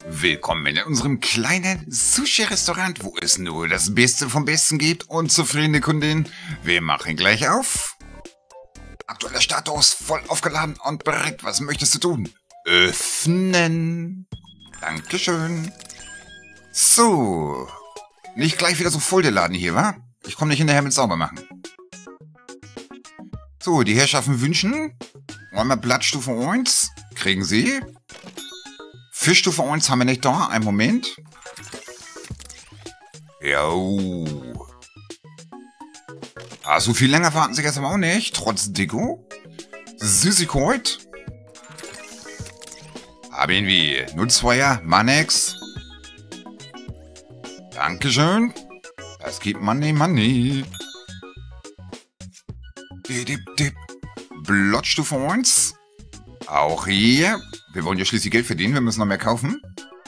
Willkommen in unserem kleinen Sushi-Restaurant, wo es nur das Beste vom Besten gibt und zufriedene Kundinnen. Wir machen gleich auf. Aktueller Status, voll aufgeladen und bereit. Was möchtest du tun? Öffnen. Dankeschön. So. Nicht gleich wieder so voll der Laden hier, wa? Ich komme nicht hinterher mit sauber machen. So, die Herrschaften wünschen. Einmal Blattstufe 1. Kriegen sie. Fischstufe 1 haben wir nicht da. Einen Moment. Jo. Ah, so viel länger warten sie jetzt aber auch nicht. Trotz Deko. Süßigkeit. Haben wir. 02er. Mannex. Dankeschön. Das gibt Money. Dip. Blottstufe 1. Auch hier. Wir wollen ja schließlich Geld verdienen. Wir müssen noch mehr kaufen.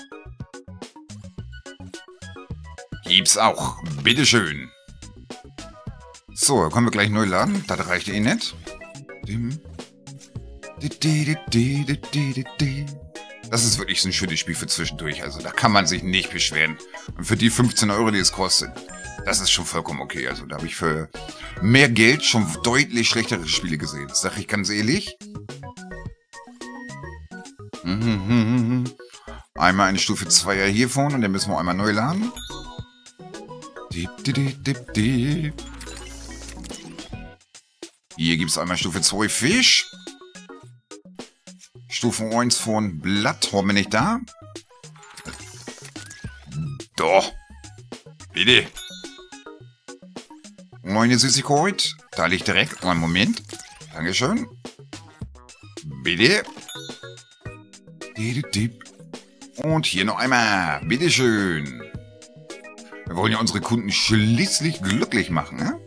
Gibt's auch. Bitteschön. So, können wir gleich neu laden. Das reicht eh nicht. Das ist wirklich so ein schönes Spiel für zwischendurch. Also da kann man sich nicht beschweren. Und für die 15 Euro, die es kostet, das ist schon vollkommen okay. Also da habe ich für mehr Geld schon deutlich schlechtere Spiele gesehen. Das sage ich ganz ehrlich. Einmal eine Stufe 2er hiervon und dann müssen wir einmal neu laden. Hier gibt es einmal Stufe 2 Fisch. Stufe 1 von Blatt. Haben wir nicht da? Doch. Bitte. Meine Süßigkeit. Da liegt direkt. Einen Moment. Dankeschön. Bitte. Und hier noch einmal. Bitteschön. Wir wollen ja unsere Kunden schließlich glücklich machen, ne?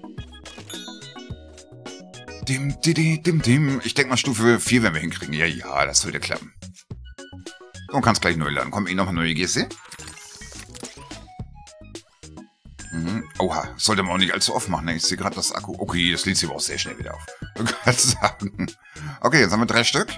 Ich denke mal Stufe 4 werden wir hinkriegen. Ja, das sollte klappen. So, kannst gleich neu laden. Kommt noch eine neue Geste. Oha, sollte man auch nicht allzu oft machen. Ne? Ich sehe gerade das Akku. Okay, das lädt sich aber auch sehr schnell wieder auf. Du kannst sagen. Okay, jetzt haben wir 3 Stück.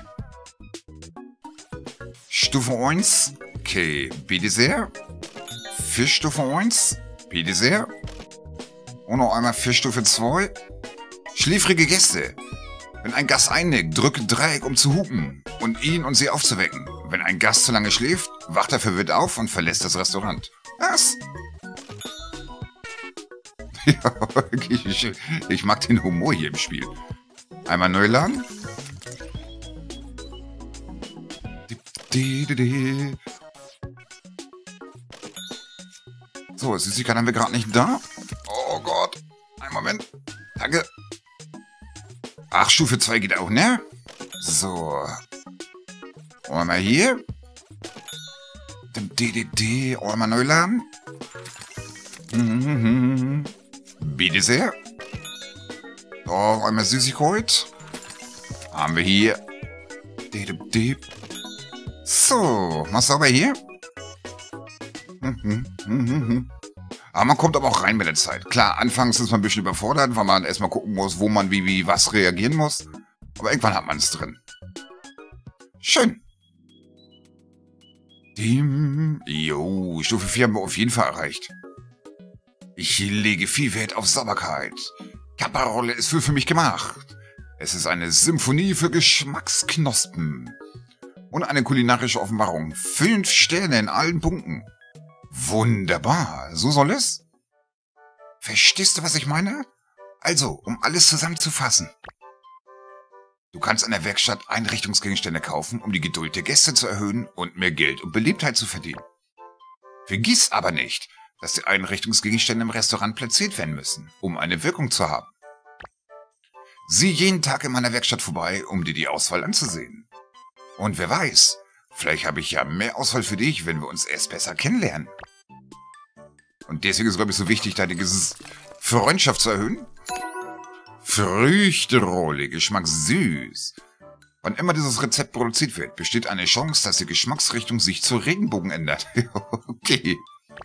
Stufe 1. Okay, bitte sehr. Fischstufe 1. Bitte sehr. Und noch einmal Fischstufe 2. Schläfrige Gäste. Wenn ein Gast einnickt, drücke Dreieck, um zu hupen und ihn und sie aufzuwecken. Wenn ein Gast zu lange schläft, wacht er verwirrt auf und verlässt das Restaurant. Was? Ja, ich mag den Humor hier im Spiel. Einmal neu laden. So, Süßigkeit haben wir gerade nicht da. Oh Gott. Einen Moment. Danke. Ach, Stufe 2 geht auch, ne? So. Einmal hier. Einmal neu laden. Bitte sehr. So, einmal Süßigkeit. Haben wir hier. So, was sauber hier? Aber man kommt aber auch rein mit der Zeit. Klar, anfangs ist man ein bisschen überfordert, weil man erstmal gucken muss, wo man wie was reagieren muss. Aber irgendwann hat man es drin. Schön. Jo, Stufe 4 haben wir auf jeden Fall erreicht. Ich lege viel Wert auf Sauberkeit. Kappa-Rolle ist für mich gemacht. Es ist eine Symphonie für Geschmacksknospen. Und eine kulinarische Offenbarung. 5 Sterne in allen Punkten. Wunderbar. So soll es? Verstehst du, was ich meine? Also, um alles zusammenzufassen. Du kannst an der Werkstatt Einrichtungsgegenstände kaufen, um die Geduld der Gäste zu erhöhen und mehr Geld und Beliebtheit zu verdienen. Vergiss aber nicht, dass die Einrichtungsgegenstände im Restaurant platziert werden müssen, um eine Wirkung zu haben. Sieh jeden Tag in meiner Werkstatt vorbei, um dir die Auswahl anzusehen. Und wer weiß, vielleicht habe ich ja mehr Auswahl für dich, wenn wir uns erst besser kennenlernen. Und deswegen ist es, glaube ich, so wichtig, da die Freundschaft zu erhöhen. Früchterolle, Geschmack süß. Wann immer dieses Rezept produziert wird, besteht eine Chance, dass die Geschmacksrichtung sich zu Regenbogen ändert. Okay.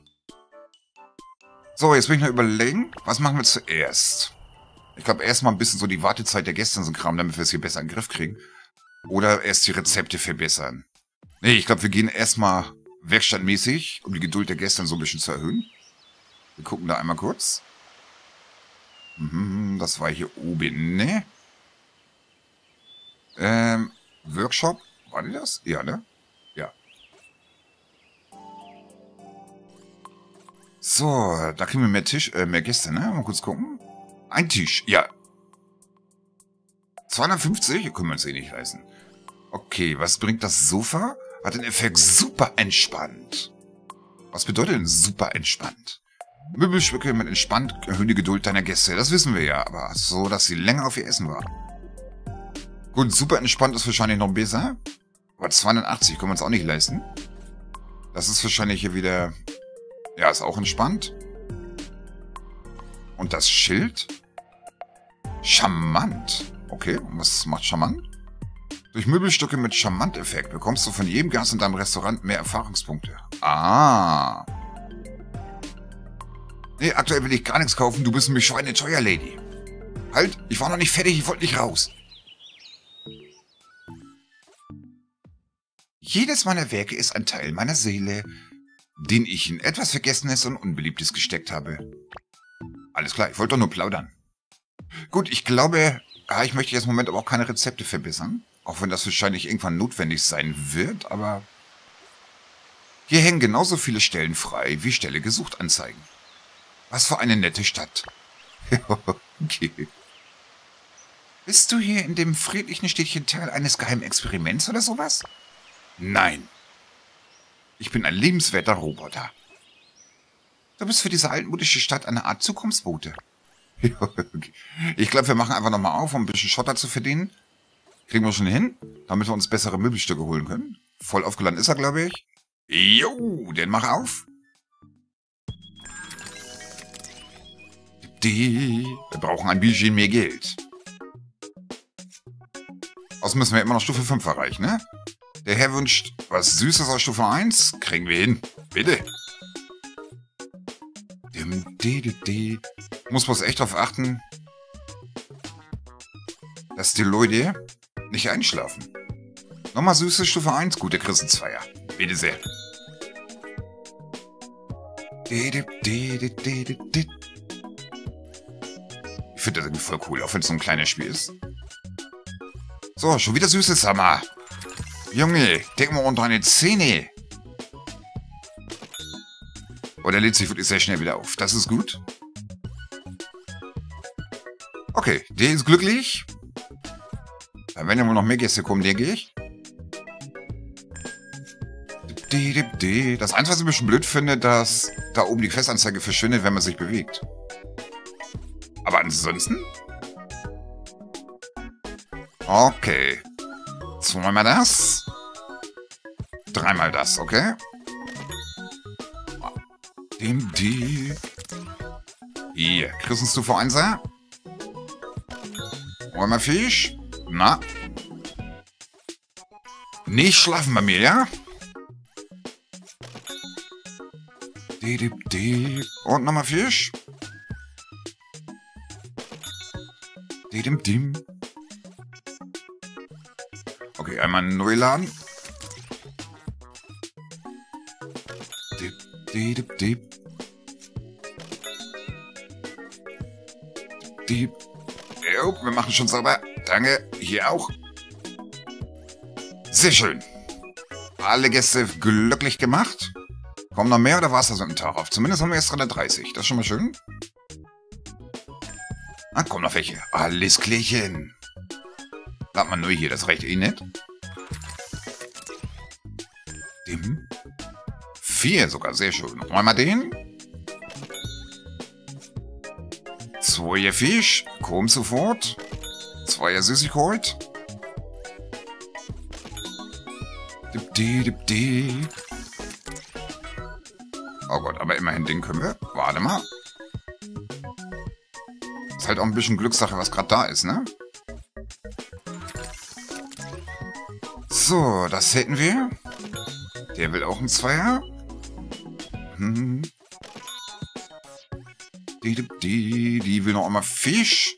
So, jetzt will ich noch überlegen, was machen wir zuerst? Ich glaube, erstmal ein bisschen so die Wartezeit der Gäste und so Kram, damit wir es hier besser in den Griff kriegen. Oder erst die Rezepte verbessern. Nee, ich glaube, wir gehen erstmal werkstattmäßig, um die Geduld der Gäste so ein bisschen zu erhöhen. Wir gucken da einmal kurz. Das war hier oben, ne? Workshop, war die das? Ja, ne? Ja. So, da kriegen wir mehr Gäste, ne? Mal kurz gucken. Ein Tisch, ja. 250? Können wir uns eh nicht leisten. Okay, was bringt das Sofa? Hat den Effekt super entspannt. Was bedeutet denn super entspannt? Möbelstücke mit entspannt erhöhen die Geduld deiner Gäste. Das wissen wir ja, aber so, dass sie länger auf ihr Essen warten. Gut, super entspannt ist wahrscheinlich noch besser. Aber 280 können wir uns auch nicht leisten. Das ist wahrscheinlich hier wieder... Ja, ist auch entspannt. Und das Schild? Charmant. Okay, und was macht charmant? Durch Möbelstücke mit Charmant-Effekt bekommst du von jedem Gast in deinem Restaurant mehr Erfahrungspunkte. Ah. Nee, aktuell will ich gar nichts kaufen. Du bist nämlich schweineteuer, Lady. Halt, ich war noch nicht fertig, ich wollte nicht raus. Jedes meiner Werke ist ein Teil meiner Seele, den ich in etwas Vergessenes und Unbeliebtes gesteckt habe. Alles klar, ich wollte doch nur plaudern. Gut, ich glaube, ich möchte jetzt im Moment aber auch keine Rezepte verbessern. Auch wenn das wahrscheinlich irgendwann notwendig sein wird, aber... Hier hängen genauso viele Stellen frei, wie Stelle gesucht anzeigen. Was für eine nette Stadt. Okay. Bist du hier in dem friedlichen Städtchen Teil eines geheimen Experiments oder sowas? Nein. Ich bin ein liebenswerter Roboter. Du bist für diese altmodische Stadt eine Art Zukunftsbote. Okay. Ich glaube, wir machen einfach nochmal auf, um ein bisschen Schotter zu verdienen. Kriegen wir schon hin, damit wir uns bessere Möbelstücke holen können. Voll aufgeladen ist er, glaube ich. Jo, den mach auf. Wir brauchen ein bisschen mehr Geld. Außerdem müssen wir immer noch Stufe 5 erreichen, ne? Der Herr wünscht was Süßes aus Stufe 1. Kriegen wir hin. Bitte. Muss bloß echt darauf achten, dass die Leute nicht einschlafen. Nochmal Süßes Stufe 1. Gut, der kriegst einen Zweier. Bitte sehr. Ich finde das irgendwie voll cool, auch wenn es so ein kleines Spiel ist. So, schon wieder Süßes, Hammer. Junge, denk mal unter deine Zähne. Oh, der lädt sich wirklich sehr schnell wieder auf. Das ist gut. Okay, der ist glücklich. Dann werden ja wohl noch mehr Gäste kommen, denke ich. Das Einzige, was ich ein bisschen blöd finde, dass da oben die Questanzeige verschwindet, wenn man sich bewegt. Aber ansonsten... Okay. Zweimal das. Dreimal das, okay? Hier, kriegst du Stufe 1er? Einmal Fisch. Na? Nicht schlafen bei mir, ja? Und nochmal Fisch. Okay, einmal neu laden. Jo, wir machen schon sauber. Danke, hier auch. Sehr schön. Alle Gäste glücklich gemacht. Kommen noch mehr oder war es das mit dem Tag auf? Zumindest haben wir jetzt 330. Das ist schon mal schön. Ah, kommen noch welche. Alles klärchen. Lad mal nur hier, das reicht eh nicht. 4 sogar, sehr schön. Noch einmal den. 2 Fisch, kommt sofort. 2 Süßigkeit. Oh Gott, aber immerhin den können wir. Warte mal. Ist halt auch ein bisschen Glückssache, was gerade da ist, ne? So, das hätten wir. Der will auch einen Zweier. Die will noch einmal Fisch.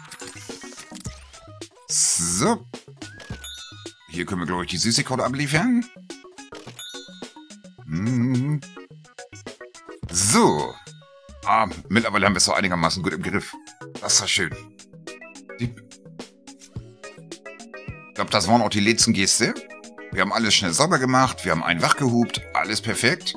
So. Hier können wir, glaube ich, die Süßigkeit abliefern. Hm. So. Mittlerweile haben wir es so einigermaßen gut im Griff. Das war schön. Ich glaube, das waren auch die letzten Geste. Wir haben alles schnell sauber gemacht. Wir haben einen wachgehupt. Alles perfekt.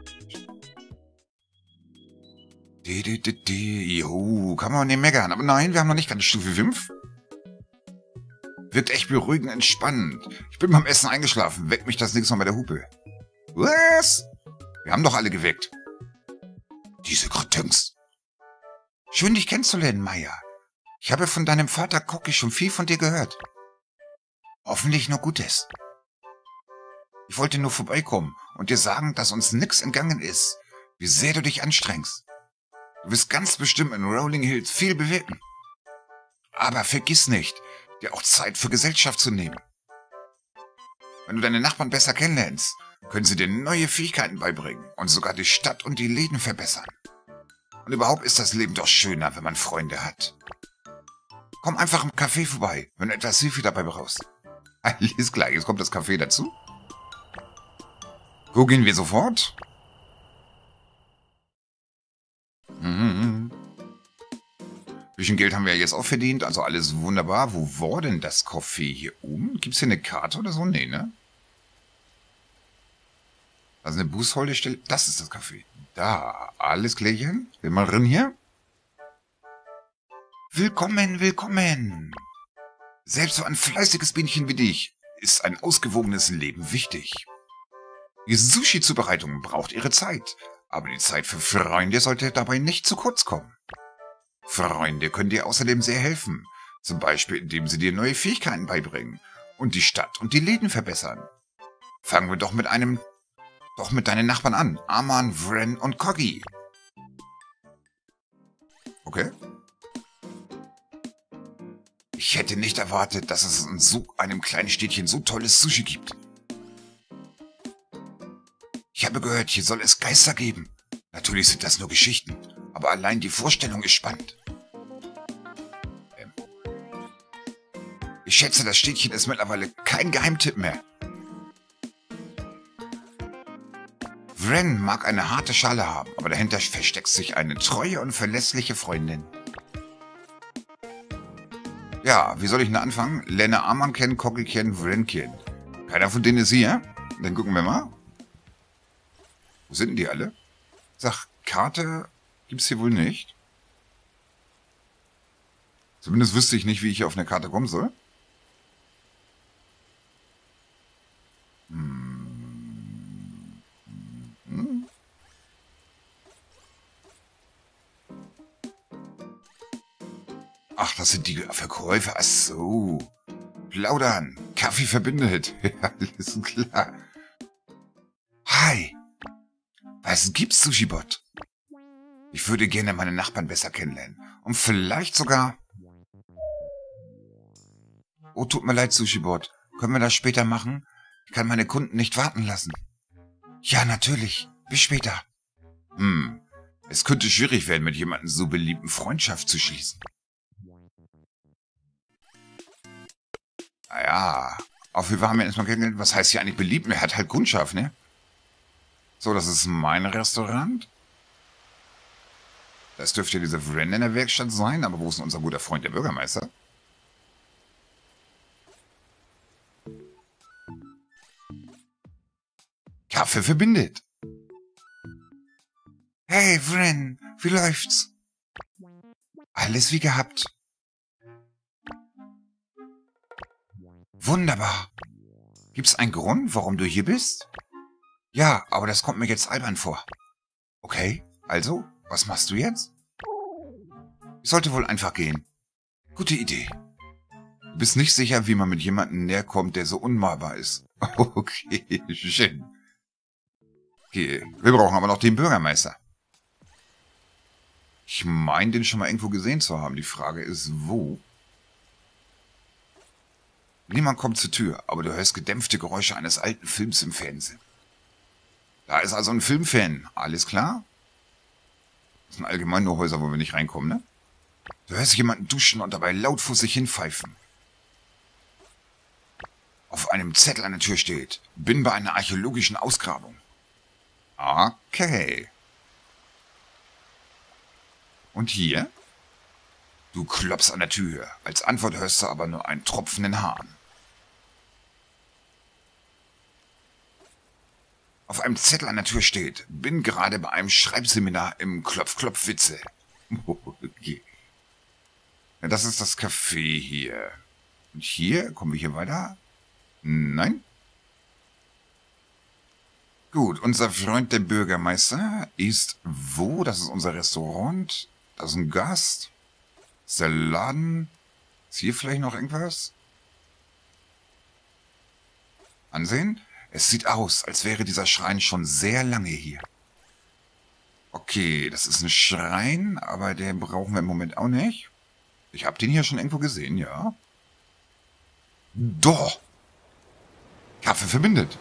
Jo, kann man nicht meckern. Aber nein, wir haben noch nicht ganz Stufe 5. Wirkt echt beruhigend entspannend. Ich bin beim Essen eingeschlafen. Weckt mich das nächste Mal bei der Hupe. Was? Wir haben doch alle geweckt. Diese Kretins. Schön, dich kennenzulernen, Maya. Ich habe von deinem Vater Cocky schon viel von dir gehört. Hoffentlich nur Gutes. Ich wollte nur vorbeikommen und dir sagen, dass uns nix entgangen ist, wie sehr du dich anstrengst. Du wirst ganz bestimmt in Rolling Hills viel bewirken. Aber vergiss nicht, dir auch Zeit für Gesellschaft zu nehmen. Wenn du deine Nachbarn besser kennenlernst, können sie dir neue Fähigkeiten beibringen und sogar die Stadt und die Läden verbessern. Und überhaupt ist das Leben doch schöner, wenn man Freunde hat. Komm einfach im Café vorbei, wenn du etwas Hilfe dabei brauchst. Alles klar, jetzt kommt das Café dazu. Wo gehen wir sofort? Bisschen Geld haben wir ja jetzt auch verdient, also alles wunderbar. Wo war denn das Café hier oben? Gibt es hier eine Karte oder so? Nee, ne? Also eine Bushaltestelle. Das ist das Café. Da, alles klärchen. Will mal rein hier? Willkommen, willkommen. Selbst für ein fleißiges Bienchen wie dich ist ein ausgewogenes Leben wichtig. Die Sushi-Zubereitung braucht ihre Zeit, aber die Zeit für Freunde sollte dabei nicht zu kurz kommen. Freunde können dir außerdem sehr helfen, zum Beispiel indem sie dir neue Fähigkeiten beibringen und die Stadt und die Läden verbessern. Fangen wir doch mit deinen Nachbarn an, Aman, Vren und Coggy. Okay. Ich hätte nicht erwartet, dass es in so einem kleinen Städtchen so tolles Sushi gibt. Ich habe gehört, hier soll es Geister geben. Natürlich sind das nur Geschichten, aber allein die Vorstellung ist spannend. Ich schätze, das Städtchen ist mittlerweile kein Geheimtipp mehr. Vren mag eine harte Schale haben, aber dahinter versteckt sich eine treue und verlässliche Freundin. Ja, wie soll ich denn anfangen? Lerne Aman kennen, Coggy kennen, Vren kennen. Keiner von denen ist hier? Dann gucken wir mal. Wo sind denn die alle? Sag, Karte gibt's hier wohl nicht. Zumindest wüsste ich nicht, wie ich hier auf eine Karte kommen soll. Ach, das sind die Verkäufer. Ach so. Plaudern. Kaffee verbindet. Ja, alles klar. Hi. Was gibt's, Sushi-Bot? Ich würde gerne meine Nachbarn besser kennenlernen. Und vielleicht sogar... Oh, tut mir leid, Sushi-Bot. Können wir das später machen? Ich kann meine Kunden nicht warten lassen. Ja, natürlich. Bis später. Es könnte schwierig werden, mit jemandem so beliebten Freundschaft zu schließen. Naja, auf jeden Fall haben wir erstmal kennengelernt. Was heißt hier eigentlich beliebt? Er hat halt Kundschaft, ne? So, das ist mein Restaurant. Das dürfte diese Vren in der Werkstatt sein, aber wo ist denn unser guter Freund, der Bürgermeister? Kaffee verbindet. Hey, Vren, wie läuft's? Alles wie gehabt. Wunderbar. Gibt's einen Grund, warum du hier bist? Ja, aber das kommt mir jetzt albern vor. Okay, also, was machst du jetzt? Ich sollte wohl einfach gehen. Gute Idee. Du bist nicht sicher, wie man mit jemandem näher kommt, der so unmalbar ist. Okay, schön. Okay, wir brauchen aber noch den Bürgermeister. Ich meine, den schon mal irgendwo gesehen zu haben. Die Frage ist, wo? Niemand kommt zur Tür, aber du hörst gedämpfte Geräusche eines alten Films im Fernsehen. Da ist also ein Filmfan. Alles klar? Das sind allgemein nur Häuser, wo wir nicht reinkommen, ne? Du hörst jemanden duschen und dabei laut vor sich hinpfeifen. Auf einem Zettel an der Tür steht: Bin bei einer archäologischen Ausgrabung. Okay. Und hier? Du klopfst an der Tür. Als Antwort hörst du aber nur einen tropfenden Hahn. Auf einem Zettel an der Tür steht: Bin gerade bei einem Schreibseminar im Klopf-Klopf-Witze. Okay. Ja, das ist das Café hier. Und hier? Kommen wir hier weiter? Nein? Gut, unser Freund der Bürgermeister ist wo? Das ist unser Restaurant. Das ist ein Gast. Das ist der Laden. Ist hier vielleicht noch irgendwas? Ansehen? Es sieht aus, als wäre dieser Schrein schon sehr lange hier. Okay, das ist ein Schrein, aber den brauchen wir im Moment auch nicht. Ich habe den hier schon irgendwo gesehen, ja. Doch! Kaffee verbindet.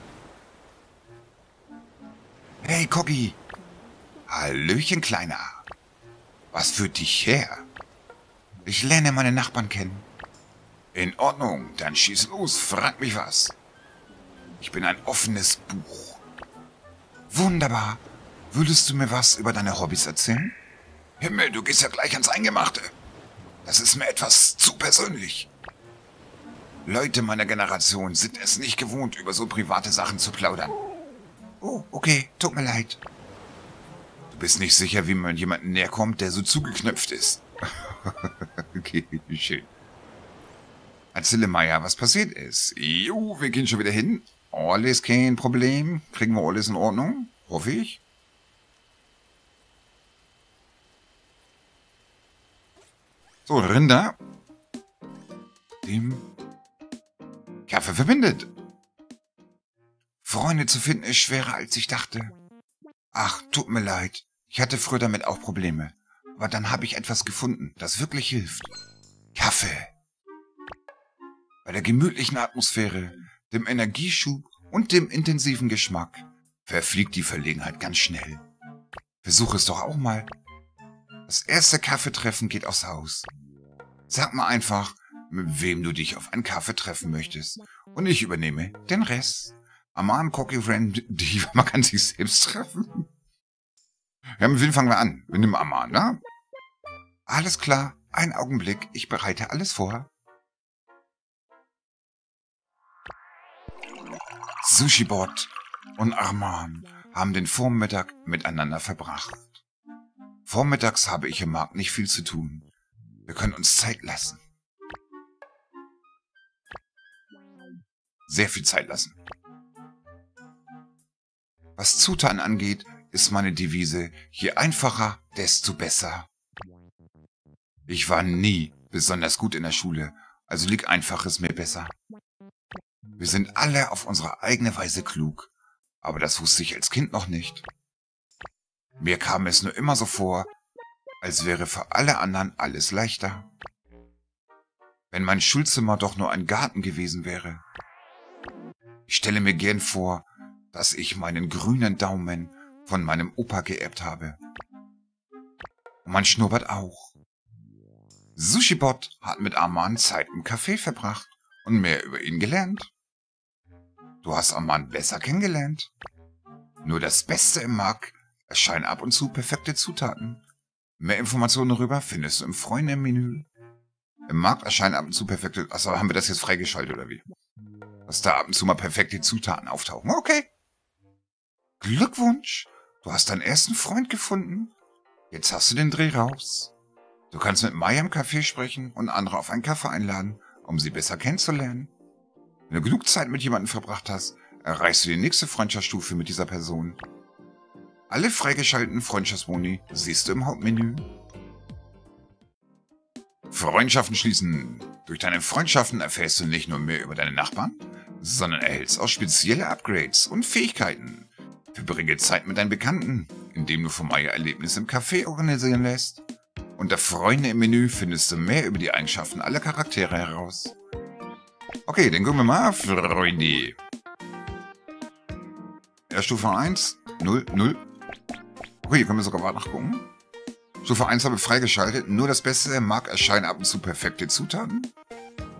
Hey, Coggi. Hallöchen, Kleiner. Was führt dich her? Ich lerne meine Nachbarn kennen. In Ordnung, dann schieß los, frag mich was. Ich bin ein offenes Buch. Wunderbar. Würdest du mir was über deine Hobbys erzählen? Himmel, du gehst ja gleich ans Eingemachte. Das ist mir etwas zu persönlich. Leute meiner Generation sind es nicht gewohnt, über so private Sachen zu plaudern. Oh, okay, tut mir leid. Du bist nicht sicher, wie man jemandem näher kommt, der so zugeknöpft ist. Okay, schön. Erzähle Meier, was passiert ist. Jo, wir gehen schon wieder hin. Alles kein Problem. Kriegen wir alles in Ordnung? Hoffe ich. So, Rinder. Dem Kaffee verbindet. Freunde zu finden ist schwerer, als ich dachte. Ach, tut mir leid. Ich hatte früher damit auch Probleme. Aber dann habe ich etwas gefunden, das wirklich hilft. Kaffee. Bei der gemütlichen Atmosphäre, dem Energieschub und dem intensiven Geschmack verfliegt die Verlegenheit ganz schnell. Versuch es doch auch mal. Das erste Kaffeetreffen geht aufs Haus. Sag mal einfach, mit wem du dich auf einen Kaffee treffen möchtest. Und ich übernehme den Rest. Aman, Coggi, Randy, man kann sich selbst treffen. Ja, mit wem fangen wir an? Wir nehmen Aman, ne? Alles klar, einen Augenblick, ich bereite alles vor. Sushibot und Arman haben den Vormittag miteinander verbracht. Vormittags habe ich im Markt nicht viel zu tun. Wir können uns Zeit lassen. Sehr viel Zeit lassen. Was Zutaten angeht, ist meine Devise: je einfacher, desto besser. Ich war nie besonders gut in der Schule, also liegt Einfaches mir besser. Wir sind alle auf unsere eigene Weise klug, aber das wusste ich als Kind noch nicht. Mir kam es nur immer so vor, als wäre für alle anderen alles leichter. Wenn mein Schulzimmer doch nur ein Garten gewesen wäre. Ich stelle mir gern vor, dass ich meinen grünen Daumen von meinem Opa geerbt habe. Und mein Schnurrbart auch. Sushibot hat mit Arman Zeit im Café verbracht und mehr über ihn gelernt. Du hast Arman besser kennengelernt. Nur das Beste im Markt erscheinen ab und zu perfekte Zutaten. Mehr Informationen darüber findest du im Freunde-Menü. Im Markt erscheinen ab und zu perfekte... Achso, haben wir das jetzt freigeschaltet oder wie? Dass da ab und zu mal perfekte Zutaten auftauchen. Okay. Glückwunsch. Du hast deinen ersten Freund gefunden. Jetzt hast du den Dreh raus. Du kannst mit Maya im Café sprechen und andere auf einen Kaffee einladen, um sie besser kennenzulernen. Wenn du genug Zeit mit jemandem verbracht hast, erreichst du die nächste Freundschaftsstufe mit dieser Person. Alle freigeschalteten Freundschaftsboni siehst du im Hauptmenü. Freundschaften schließen. Durch deine Freundschaften erfährst du nicht nur mehr über deine Nachbarn, sondern erhältst auch spezielle Upgrades und Fähigkeiten. Verbringe Zeit mit deinen Bekannten, indem du von Maya Erlebnisse im Café organisieren lässt. Unter Freunde im Menü findest du mehr über die Eigenschaften aller Charaktere heraus. Okay, dann gucken wir mal, Freunde. Ja, Stufe 1, 0, 0. Okay, hier können wir sogar nachgucken. Stufe 1 habe ich freigeschaltet. Nur das Beste, im Markt erscheinen ab und zu perfekte Zutaten.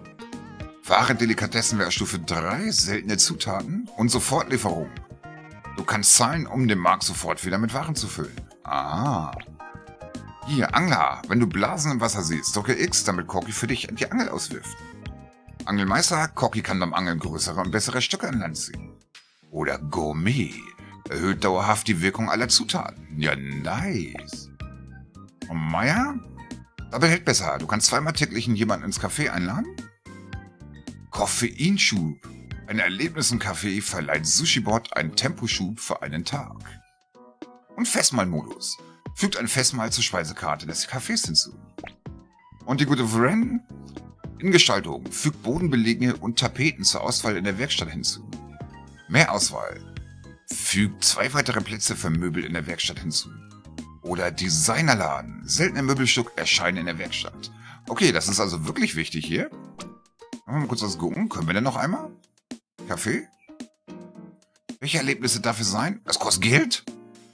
Wahre Delikatessen wäre Stufe 3, seltene Zutaten und Sofortlieferung. Du kannst zahlen, um den Markt sofort wieder mit Waren zu füllen. Ah. Hier, Angler. Wenn du Blasen im Wasser siehst, drücke X, damit Corky für dich die Angel auswirft. Angelmeister, Corky kann beim Angeln größere und bessere Stücke an Land ziehen. Oder Gourmet. Erhöht dauerhaft die Wirkung aller Zutaten. Ja, nice. Und Meier? Aber hält besser. Du kannst zweimal täglich jemanden ins Café einladen. Koffeinschub. Ein Erlebnis im Café verleiht Sushi-Bot einen Temposchub für einen Tag. Und Festmahlmodus. Fügt ein Festmahl zur Speisekarte des Cafés hinzu. Und die gute Vren? In Gestaltung. Fügt Bodenbelege und Tapeten zur Auswahl in der Werkstatt hinzu. Mehr Auswahl. Fügt 2 weitere Plätze für Möbel in der Werkstatt hinzu. Oder Designerladen. Seltene Möbelstück erscheinen in der Werkstatt. Okay, das ist also wirklich wichtig hier. Machen wir mal kurz was gucken. Können wir denn noch einmal? Kaffee? Welche Erlebnisse darf es sein? Das kostet Geld?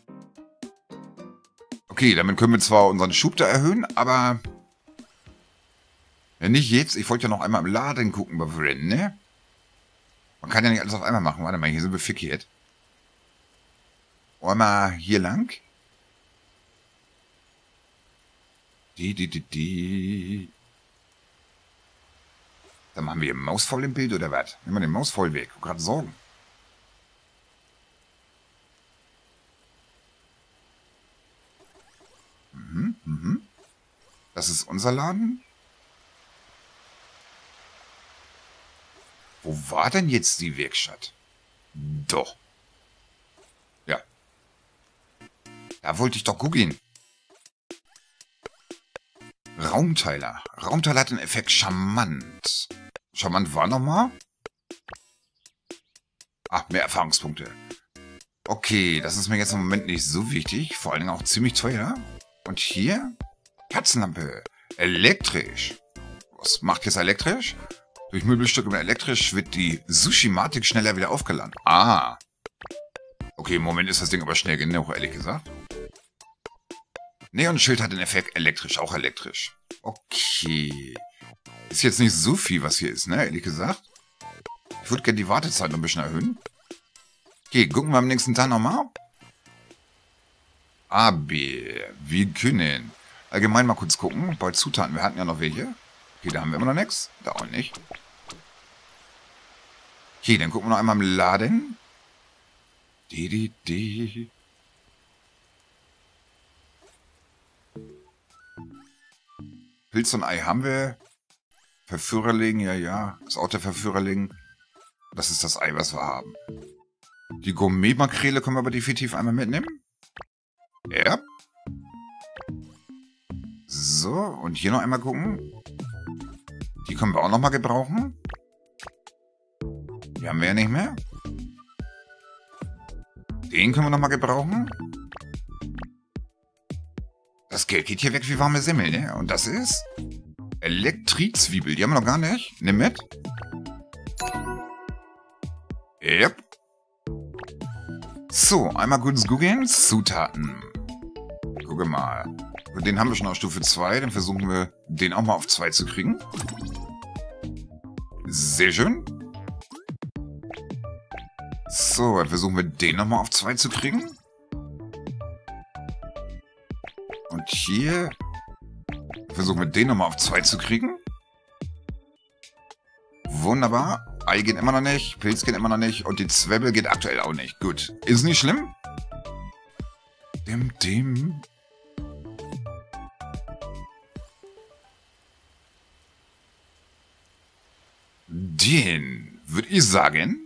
Okay, damit können wir zwar unseren Schub da erhöhen, aber... Ja, nicht jetzt. Ich wollte ja noch einmal im Laden gucken bei Vren, ne? Man kann ja nicht alles auf einmal machen. Warte mal, hier sind wir fixiert. Einmal hier lang. Dann machen wir Maus voll im Bild oder was? Nehmen wir den Maus voll weg. Ich hab gerade Sorgen. Das ist unser Laden. Wo war denn jetzt die Werkstatt? Doch. Ja. Da wollte ich doch gucken. Raumteiler. Raumteiler hat den Effekt charmant. Charmant war nochmal? Ach, mehr Erfahrungspunkte. Okay, das ist mir jetzt im Moment nicht so wichtig. Vor allen Dingen auch ziemlich teuer. Und hier? Kerzenlampe. Elektrisch. Was macht jetzt elektrisch? Durch Möbelstücke mit elektrisch wird die Sushi-Matik schneller wieder aufgeladen. Ah. Okay, im Moment ist das Ding aber schnell genug, ehrlich gesagt. Neon-Schild hat den Effekt elektrisch, auch elektrisch. Okay. Ist jetzt nicht so viel, was hier ist, ne, ehrlich gesagt. Ich würde gerne die Wartezeit noch ein bisschen erhöhen. Okay, gucken wir am nächsten Tag nochmal. AB. Wir können allgemein mal kurz gucken. Bei Zutaten, wir hatten ja noch welche. Okay, da haben wir immer noch nichts. Da auch nicht. Okay, dann gucken wir noch einmal im Laden. Pilz und Ei haben wir. Verführerling, ja. Das ist auch der Verführerling. Das ist das Ei, was wir haben. Die Gourmet-Makrele können wir aber definitiv einmal mitnehmen. Ja. So, und hier noch einmal gucken. Die können wir auch nochmal gebrauchen. Die haben wir ja nicht mehr. Den können wir nochmal gebrauchen. Das Geld geht hier weg wie warme Semmel, ne? Und das ist... Elektrizwiebel. Die haben wir noch gar nicht. Nimm mit. Yep. So, einmal kurz googeln. Zutaten. Gucke mal. Den haben wir schon auf Stufe 2. Dann versuchen wir, den auch mal auf 2 zu kriegen. Sehr schön. So, dann versuchen wir den nochmal auf 2 zu kriegen. Und hier versuchen wir den nochmal auf 2 zu kriegen. Wunderbar. Ei geht immer noch nicht. Pilz geht immer noch nicht. Und die Zwiebel geht aktuell auch nicht. Gut. Ist nicht schlimm. Den würde ich sagen,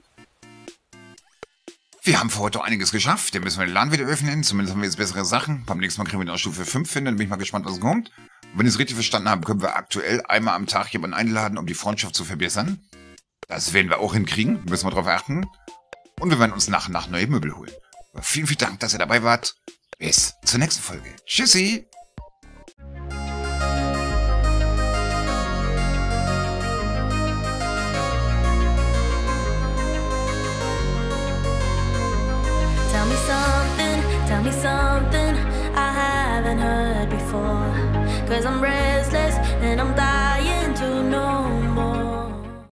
wir haben für heute einiges geschafft. Den müssen wir den Laden wieder öffnen. Zumindest haben wir jetzt bessere Sachen. Beim nächsten Mal kriegen wir den auf Stufe 5 finden. Dann bin ich mal gespannt, was kommt. Und wenn ich es richtig verstanden habe, können wir aktuell einmal am Tag jemanden einladen, um die Freundschaft zu verbessern. Das werden wir auch hinkriegen. Müssen wir darauf achten. Und wir werden uns nach und nach neue Möbel holen. Aber vielen, vielen Dank, dass ihr dabei wart. Bis zur nächsten Folge. Tschüssi! Tell me something I haven't heard before, 'cause I'm ready.